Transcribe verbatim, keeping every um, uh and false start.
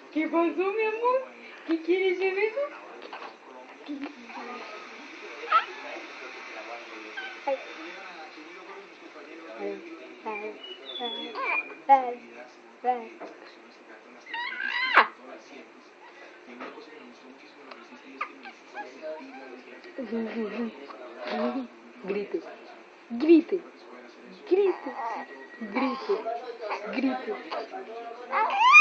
¿Qué pasó, mi amor? ¿Qué quiere ese beso? Grite, grite, grite, grite, grite.